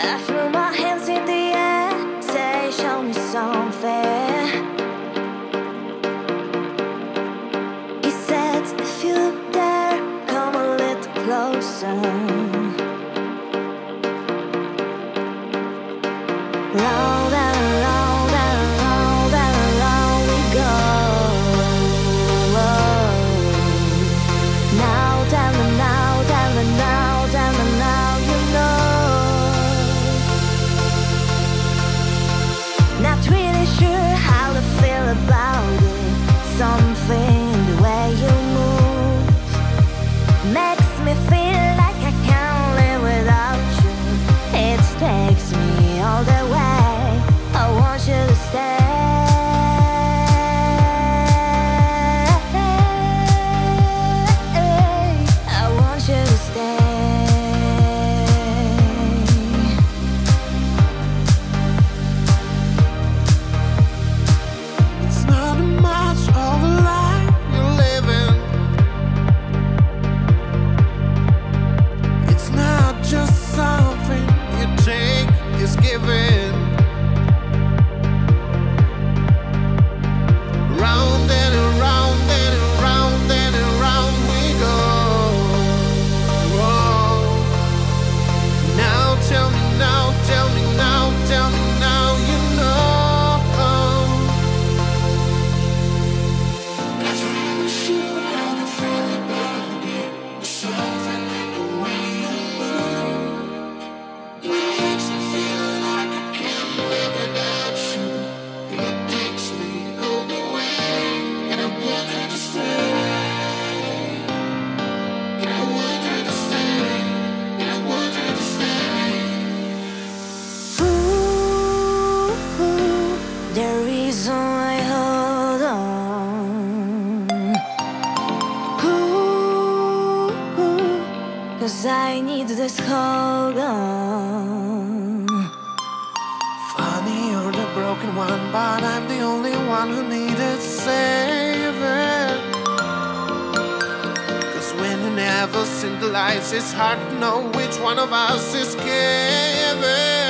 I threw my hands in the air, say show me something. He said if you dare, come a little closer. Round and round and round and round we go. Now, tell me now, tell me now, tell me now, you know. Not really sure how to feel about it. Something the way you move makes me feel like I can't live without you. It takes me all the way. I want you to stay. I want you to stay. It's not much of a life you're living. It's not just something you take, it's given. Round and around and around and around we go. Whoa. Now tell me now, tell me now, tell me now, you know. Not really sure how to feel about it. There's something in the way you move makes me feel like I can't live without you. It takes me all the way, and I want you to stay. And I want you to stay. And I want you to stay. Ooh, the reason I hold on. Ooh, 'cause I need this hold on. Funny, you're the broken one, but I'm the only one who needed saving. 'Cause when you never seen the lights, it's hard to know which one of us is giving.